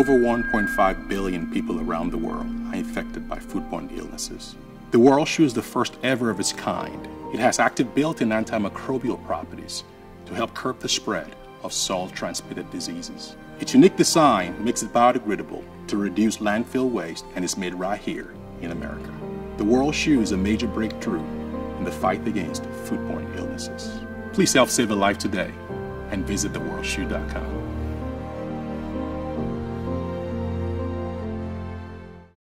Over 1.5 billion people around the world are infected by foodborne illnesses. The World Shoe is the first ever of its kind. It has active built-in antimicrobial properties to help curb the spread of salt-transmitted diseases. Its unique design makes it biodegradable to reduce landfill waste and is made right here in America. The World Shoe is a major breakthrough in the fight against foodborne illnesses. Please help save a life today and visit theworldshoe.com.